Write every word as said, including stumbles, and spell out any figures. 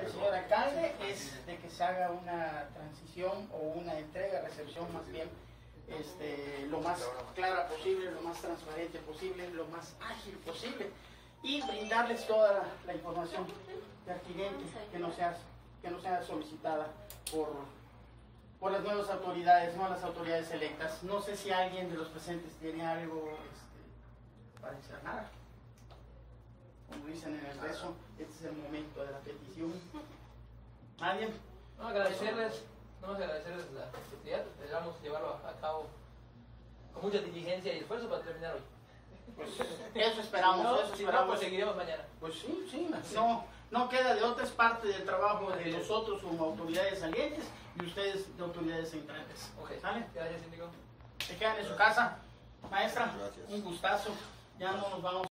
el señor alcalde es de que se haga una transición o una entrega, recepción más bien, este, lo más clara posible, lo más transparente posible, lo más ágil posible y brindarles toda la, la información pertinente que no sea, que no sea solicitada por, por las nuevas autoridades, no las autoridades electas. No sé si alguien de los presentes tiene algo este, para decir nada. Como dicen en el rezo, este es el momento de la petición. ¿Nadie? No, agradecerles, no agradecerles la oportunidad, esperamos llevarlo a cabo con mucha diligencia y esfuerzo para terminar hoy. Pues eso esperamos, no, eso si esperamos. no, pues seguiremos mañana. Pues sí, sí, no, no queda de otra, es parte del trabajo de nosotros como autoridades salientes y ustedes de autoridades entrantes. Okay. ¿Sale? Gracias, Índigo. Se quedan en su casa. Maestra, Gracias. un gustazo. Ya no nos vamos.